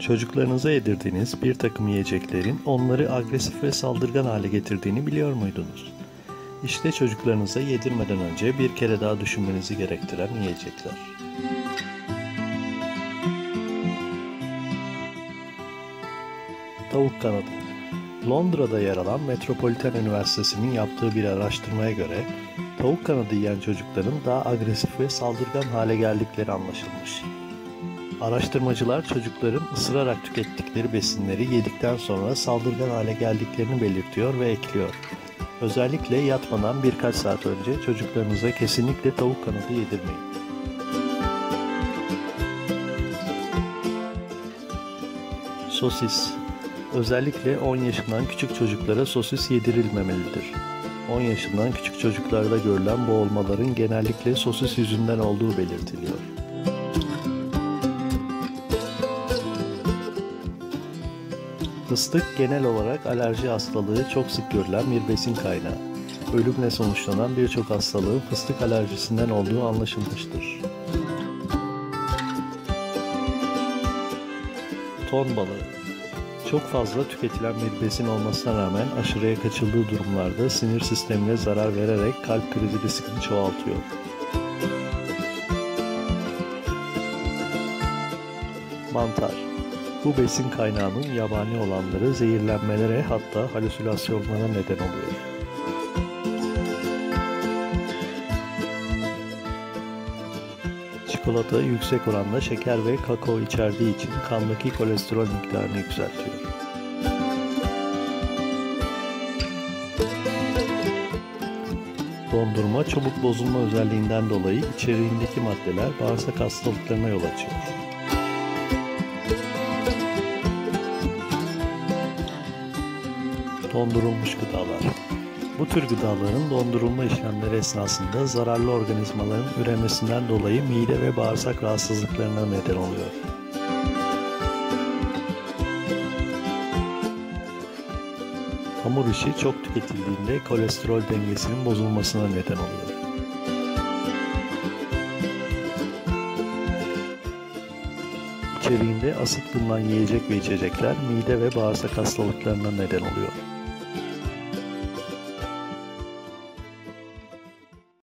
Çocuklarınıza yedirdiğiniz bir takım yiyeceklerin onları agresif ve saldırgan hale getirdiğini biliyor muydunuz? İşte çocuklarınıza yedirmeden önce bir kere daha düşünmenizi gerektiren yiyecekler. Tavuk kanadı. Londra'da yer alan Metropolitan Üniversitesi'nin yaptığı bir araştırmaya göre tavuk kanadı yiyen çocukların daha agresif ve saldırgan hale geldikleri anlaşılmış. Araştırmacılar çocukların ısırarak tükettikleri besinleri yedikten sonra saldırgan hale geldiklerini belirtiyor ve ekliyor. Özellikle yatmadan birkaç saat önce çocuklarınıza kesinlikle tavuk kanadı yedirmeyin. Sosis. Özellikle 10 yaşından küçük çocuklara sosis yedirilmemelidir. 10 yaşından küçük çocuklarda görülen boğulmaların genellikle sosis yüzünden olduğu belirtiliyor. Fıstık genel olarak alerji hastalığı çok sık görülen bir besin kaynağı. Ölümle sonuçlanan birçok hastalığın fıstık alerjisinden olduğu anlaşılmıştır. Ton balığı. Çok fazla tüketilen bir besin olmasına rağmen aşırıya kaçıldığı durumlarda sinir sistemine zarar vererek kalp krizi riskini çoğaltıyor. Mantar. Bu besin kaynağının yabani olanları zehirlenmelere hatta halüsinasyonlara neden oluyor. Çikolata yüksek oranda şeker ve kakao içerdiği için kandaki kolesterol miktarını yükseltiyor. Dondurma çabuk bozulma özelliğinden dolayı içeriğindeki maddeler bağırsak hastalıklarına yol açıyor. Dondurulmuş gıdalar. Bu tür gıdaların dondurulma işlemleri esnasında zararlı organizmaların üremesinden dolayı mide ve bağırsak rahatsızlıklarına neden oluyor. Hamur işi çok tüketildiğinde kolesterol dengesinin bozulmasına neden oluyor. İçeriğinde asit bulunan yiyecek ve içecekler mide ve bağırsak hastalıklarına neden oluyor.